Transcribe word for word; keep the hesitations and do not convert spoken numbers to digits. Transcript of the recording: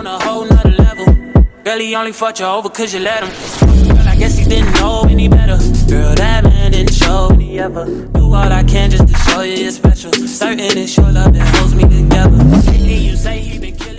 on a whole nother level. Girl, he only fucked you over cause you let him. Girl, I guess he didn't know any better. Girl, that man didn't show any ever. Do all I can just to show you you're special. Certain it's your love that holds me together. And you say he been killing